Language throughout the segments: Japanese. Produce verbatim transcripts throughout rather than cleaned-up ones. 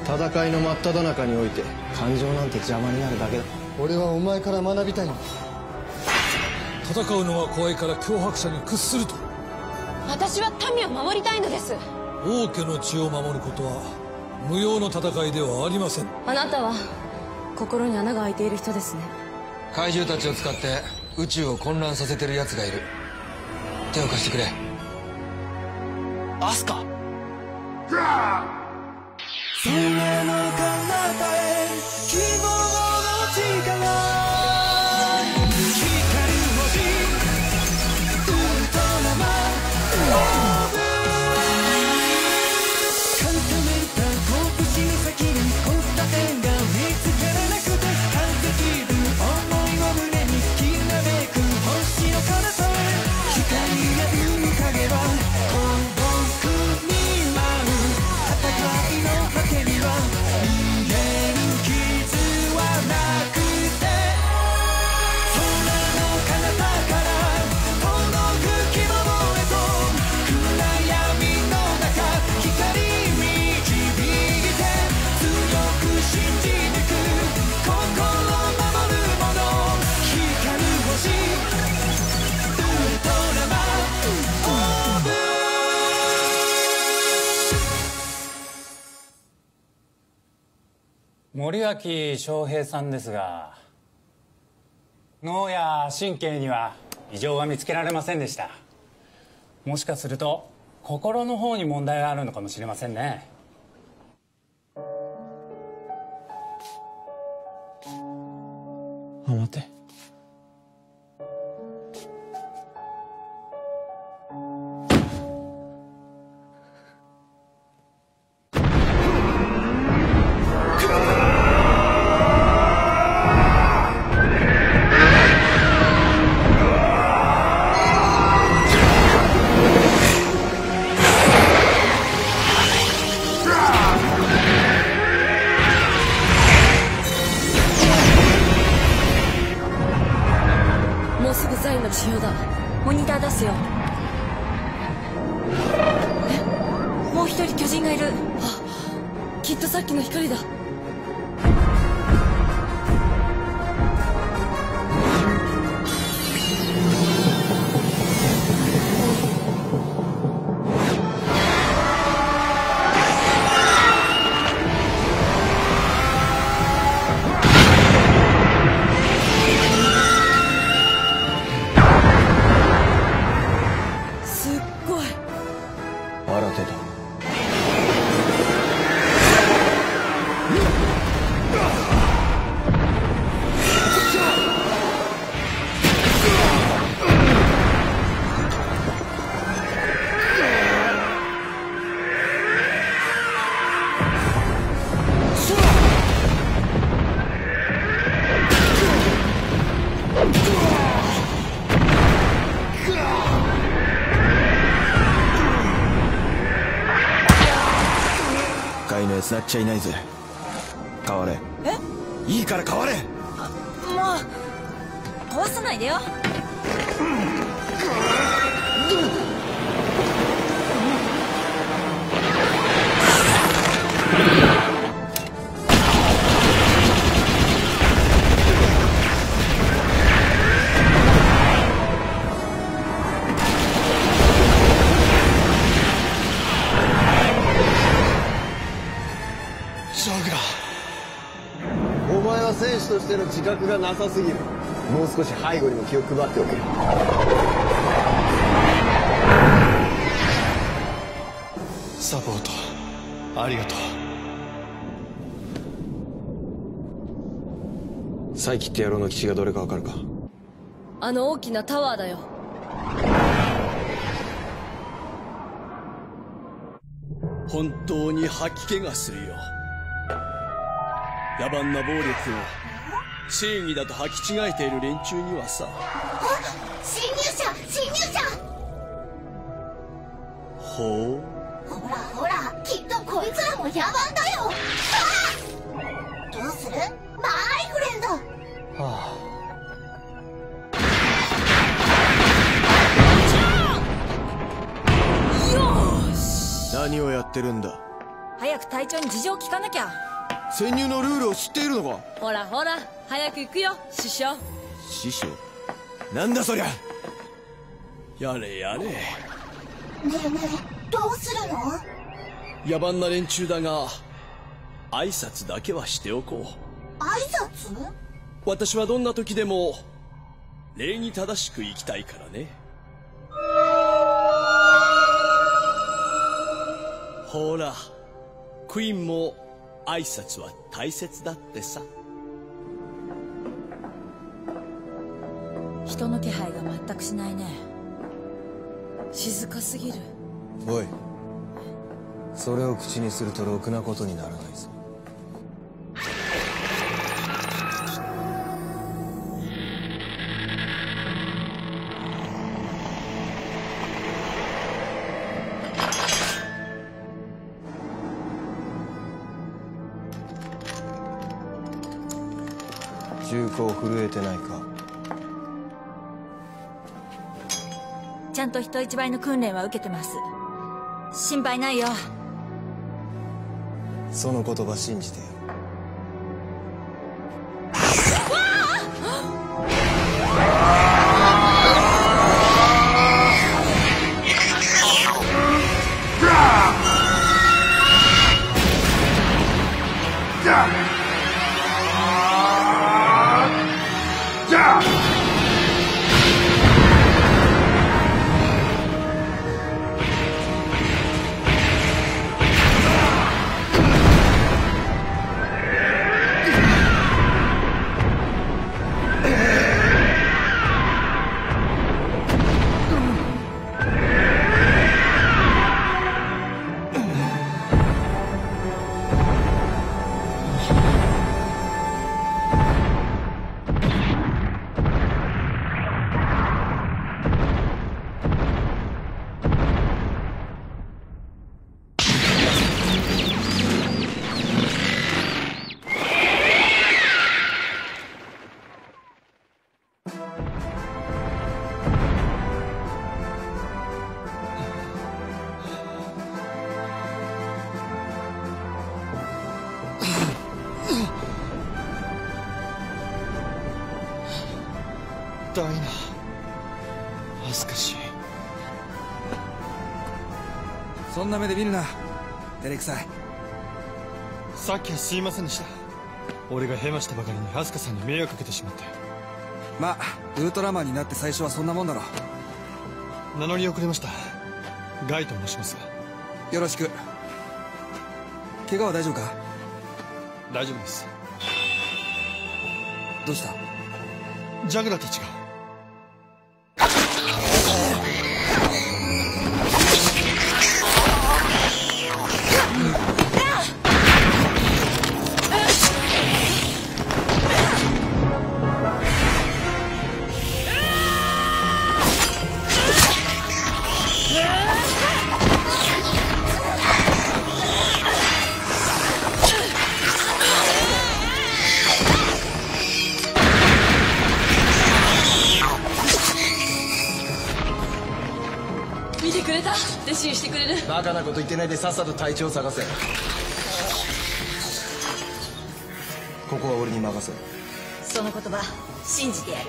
戦いの真っ只中において感情なんて邪魔になるだけだ。俺はお前から学びたいんだ。 戦うのが怖いから脅迫者に屈すると。 私は民を守りたいのです。 王家の血を守ることは無用の戦いではありません。 あなたは心に穴が開いている人ですね。 怪獣たちを使って宇宙を混乱させてる奴がいる。手を貸してくれ。 アスカ。 それの彼方へ希望の力、光る星ウルトラマン、固めた拳の先に交差点が見つからなくて、風切る想いを胸にきらめく星の彼方へ、光が生む影は孤独に舞う、戦いの果てには見える傷はなくて、空の彼方から届く希望へと、暗闇の中光導いて、強く信じ抜く心守るもの、光る星ウルトラマンオブ。 森脇翔平さんですが、脳や神経には異常は見つけられませんでした。もしかすると心の方に問題があるのかもしれませんね。 あ、待って。 もうすぐザイの治療だ。モニター出すよ。え、もう一人巨人がいる。あ、きっとさっきの光だ。すっごい。 新手だ。貝のやつなっちゃいないぜ。変われ。 え、 いいから変われ。 もう壊さないでよ。 ジョグラ。お前は選手としての自覚がなさすぎる。もう少し背後にも気を配っておけ。サポートありがとう。サイキって野郎の基地がどれかわかるか？ あの大きなタワーだよ。 本当に吐き気がするよ。野蛮な暴力を正義だと履き違えている連中にはさ。 侵入者侵入者。 ほう。 ほらほら、きっとこいつらも野蛮だよ。あ、どうする？マイフレンド。 はよーし。 何をやってるんだ？ 早く隊長に事情聞かなきゃ。 潜入のルールを知っているのか。 ほらほら早く行くよ師匠。 師匠なんだそりゃ。 やれやれ。 ねえねえ、どうするの？ 野蛮な連中だが挨拶だけはしておこう。 挨拶？ 私はどんな時でも礼儀正しく生きたいからね。ほらクイーンも挨拶は大切だってさ。 人の気配が全くしないね。静かすぎる。 おい、それを口にするとろくなことにならないぞ。銃口震えてないか。 ちゃんと人一倍の訓練は受けてます。心配ないよ。 その言葉信じてやる。ダイナ、恥ずかしい。 そんな目で見るな、照れくさい。 さっきはすいませんでした。俺がヘマしたばかりにアスカさんに迷惑かけてしまって。 まあウルトラマンになって最初はそんなもんだろ。 名乗り遅れました。ガイと申します。 よろしく。怪我は大丈夫か？ 大丈夫です。 どうした？ ジャグラーたちが。 見てくれた？弟子にしてくれる？ バカなこと言ってないでさっさと隊長を探せ。ここは俺に任せ。 その言葉信じてやる。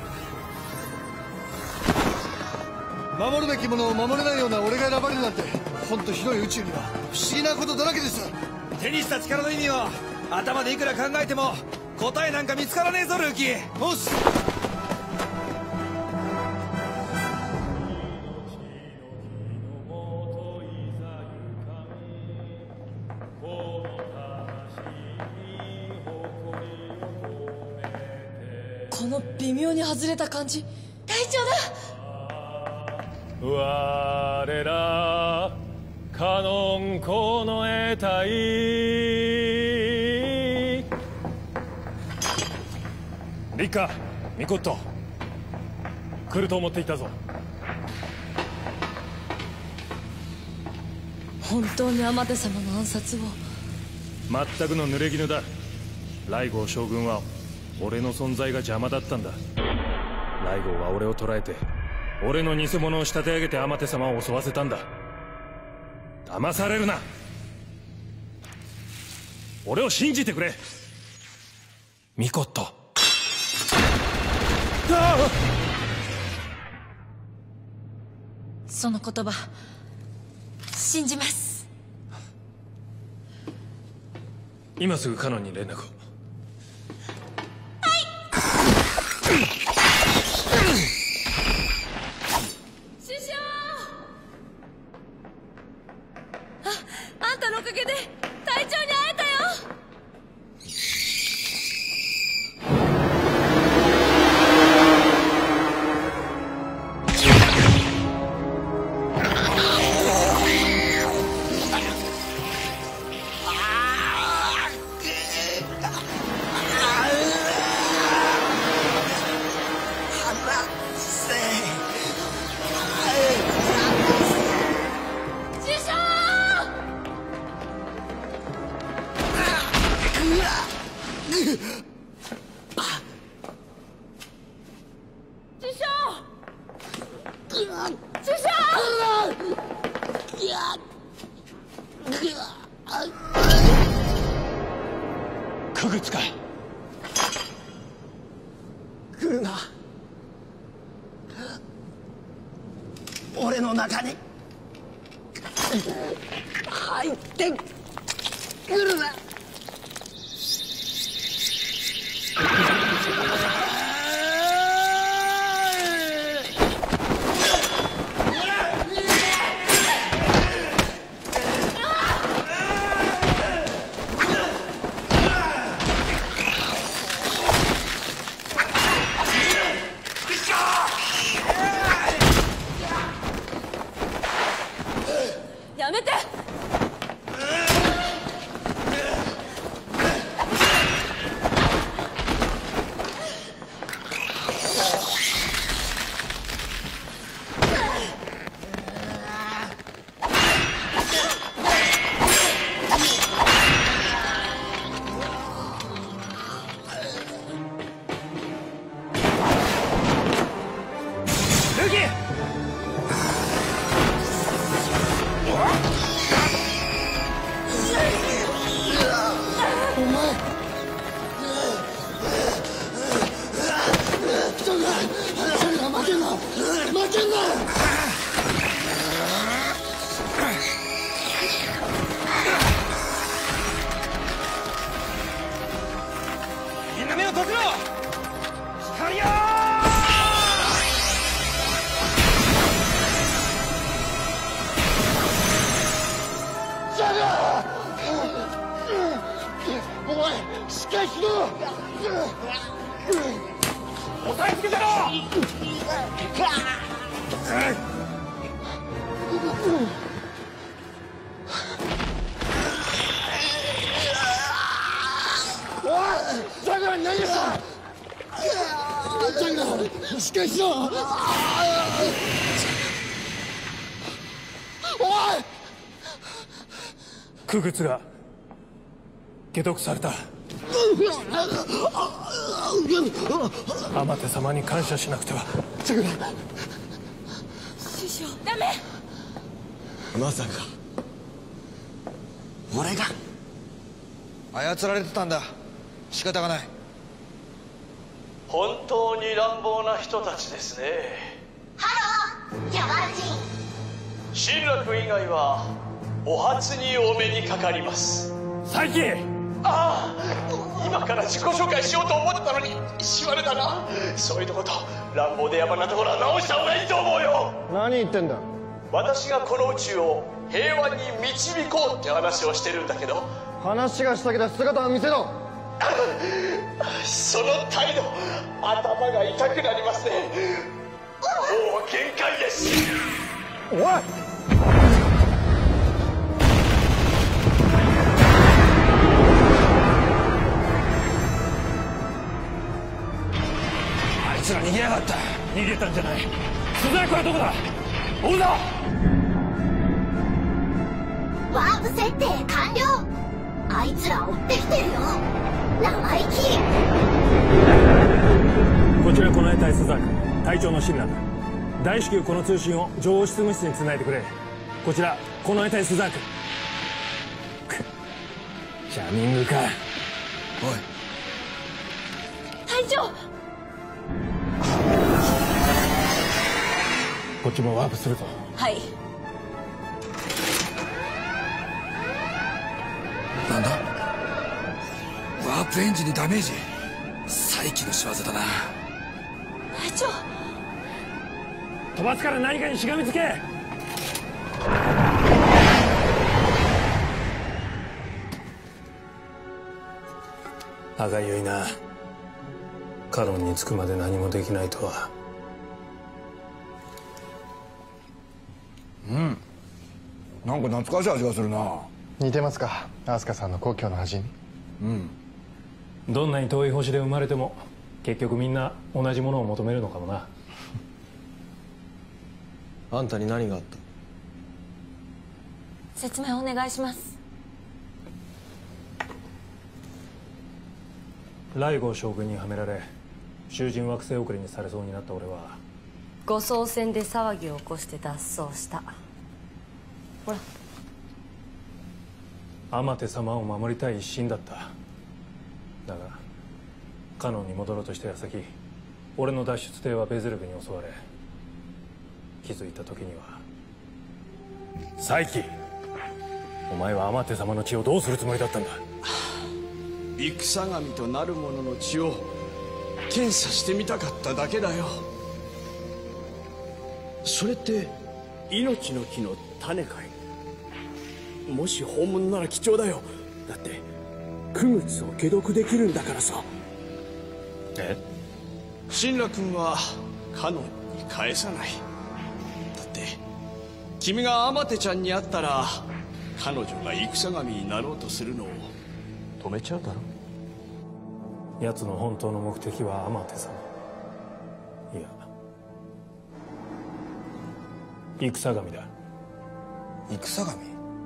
守るべきものを守れないような俺が選ばれるなんて、本当広い宇宙には不思議なことだらけです。 手にした力の意味を頭でいくら考えても答えなんか見つからねえぞ、ルーキー。 よし。 この微妙に外れた感じ、隊長だ。 我らカノンこの得たい。リッカ、ミコット、来ると思っていたぞ。 本当に天手様の暗殺を。 全くの濡れ衣だ。ラゴ将軍は俺の存在が邪魔だったんだ。ライゴは俺を捕らえて俺の偽物を仕立て上げて天手様を襲わせたんだ。騙されるな。 俺を信じてくれ。ミコット。 その言葉信じます。 今すぐカノンに連絡を。 師匠、あ、あんたのおかげで隊長に会えたよ。 クグツか。来るな。俺の中に入ってくるな。 やめて。 ルキ！ お前来たんだ。負けんな、負けんな。 みんな目を閉じろ。光よジャガー！お前しっかりしろ。 押さえつけてろ。 おいジャガーに何したジャガー、しっかりしろ。おいクグツが解毒された。アマテ様に感謝しなくては。 ジャガー、 師匠、ダメ。 まさか俺が操られてたんだ。仕方がない。 本当に乱暴な人たちですね。 ハロー、ジャワ人。 神楽以外はお初にお目にかかります。 サイキ！ ああ、今から自己紹介しようと思ってたのにしわれだな。そういうこと乱暴で野蛮なところは直した方がいいと思うよ。 何言ってんだ。 私がこの宇宙を平和に導こうって話をしてるんだけど。 話がしたけど姿を見せろ。 その態度頭が痛くなりますね。もう限界です。 おい、 あいつら逃げやがった。逃げたんじゃない。スザークはどこだ。追うぞ。 ワープ設定完了。あいつら追ってきてるよ。生意気。 こちらこの隊スザーク隊長のシンラだ。大至急この通信を情報執務室につないでくれ。こちらこの隊スザーク。くしジャミングか。おい隊長。 こっちもワープするぞ。 はい。 なんだ？ワープエンジンにダメージ。再起の仕業だな。 隊長。 飛ばすから何かにしがみつけ。歯がゆいな。カロンに着くまで何もできないとは。 うん、なんか懐かしい味がするな。 似てますか、アスカさんの故郷の味に。 うん。どんなに遠い星で生まれても結局みんな同じものを求めるのかもな。 あんたに何があった？ 説明お願いします。 ラゴ将軍にはめられ囚人惑星送りにされそうになった俺は護送船で騒ぎを起こして脱走した。ほら、 アマテ様を守りたい一心だった。だがカノンに戻ろうとした矢先、俺の脱出艇はベゼルグに襲われ、気づいた時には。サイキ、お前はアマテ様の血をどうするつもりだったんだ？ 戦神となる者の血を検査してみたかっただけだよ。それって命の木の種かい？もし本物なら貴重だよ。だって傀儡を解毒できるんだからさ。 え？ 神羅君はカノンに返さない。だって君がアマテちゃんに会ったら彼女が戦神になろうとするのを止めちゃうだろ。 奴の本当の目的はアマテ様、いや戦神だ。 戦神？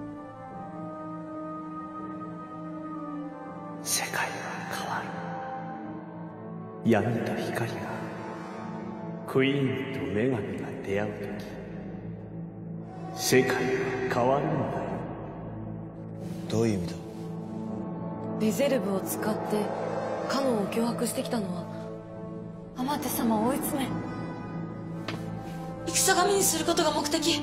世界は変わる。闇と光がクイーンと女神が出会う時、世界は変わるんだよ。 どういう意味だ？ ベゼルブを使ってカノンを脅迫してきたのはアマテ様を追い詰め戦神にすることが目的。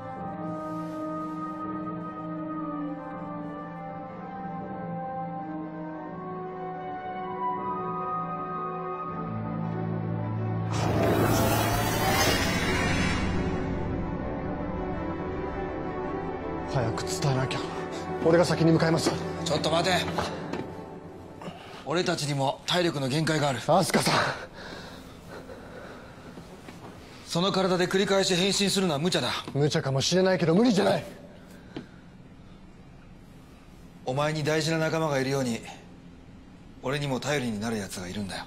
早く伝えなきゃ。俺が先に向かいます。 ちょっと待て。俺たちにも体力の限界がある。 アスカさん、 その体で繰り返し変身するのは無茶だ。 無茶かもしれないけど無理じゃない。 お前に大事な仲間がいるように俺にも頼りになる奴がいるんだよ。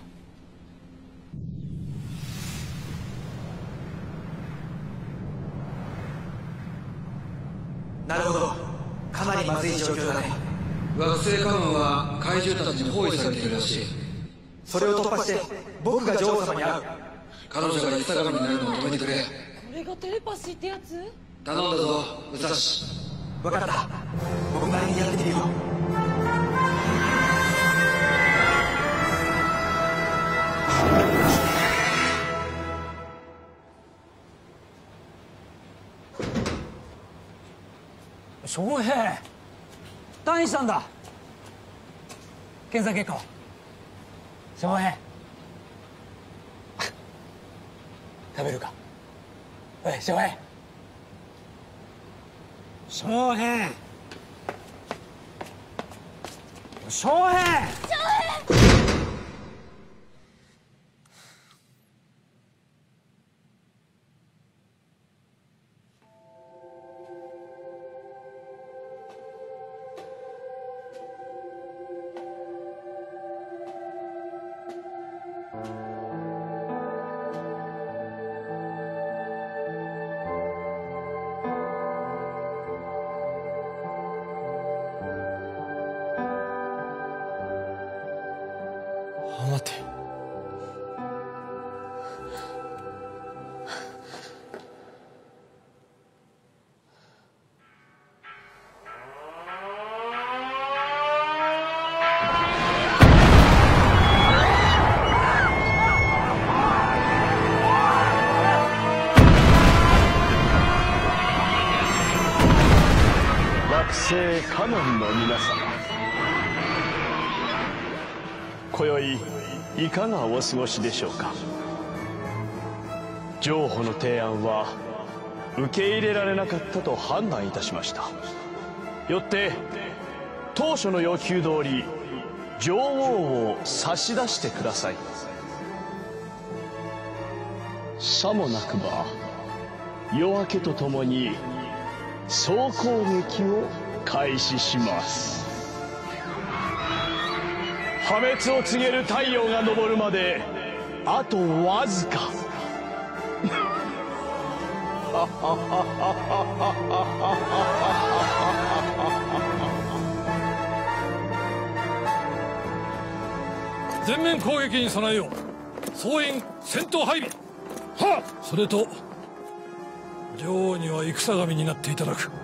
なるほど、かなりまずい状況だね。 惑星カノンは怪獣たちに包囲されているらしい。 それを突破して僕が女王様に会う。 彼女が戦神になるのを止めてくれ。 これがテレパシーってやつ？ 頼んだぞ武蔵。 分かった、僕なりにやってみるよ。 翔平、退院したんだ。検査結果は？翔平食べるか？おい翔平、翔平、翔平、翔平。 聖カノンの皆様、今宵いかがお過ごしでしょうか。譲歩の提案は受け入れられなかったと判断いたしました。よって当初の要求通り女王を差し出してください。さもなくば夜明けとともに総攻撃を開始します。破滅を告げる太陽が昇るまであとわずか。 全面攻撃に備えよう。総員戦闘配備。はっ。それと女王には戦神になっていただく。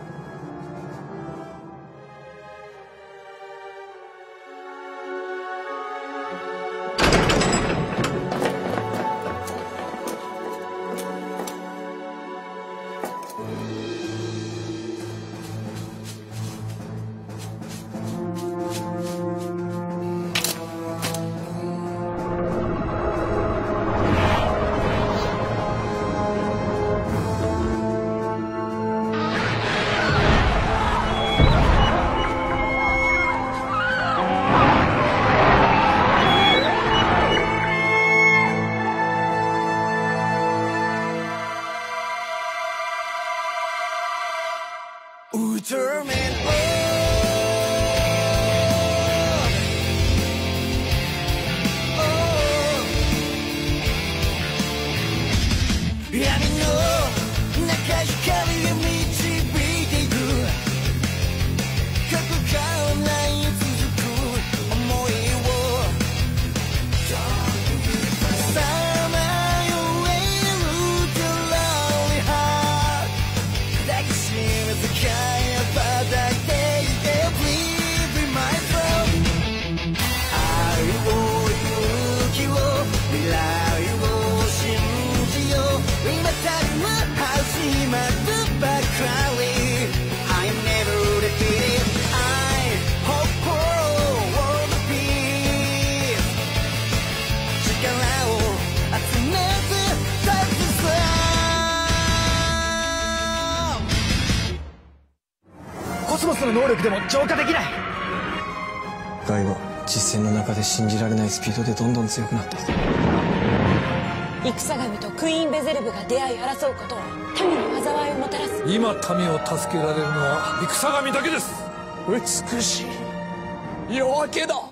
コスモスの能力でも浄化できない。 ガイは実戦の中で信じられないスピードでどんどん強くなっていく。 戦神とクイーンベゼルブが出会い争うことは民に災いをもたらす。 今民を助けられるのは戦神だけです。 美しい夜明けだ。